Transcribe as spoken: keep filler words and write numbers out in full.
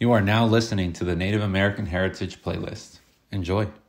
You are now listening to the Native American Heritage playlist. Enjoy.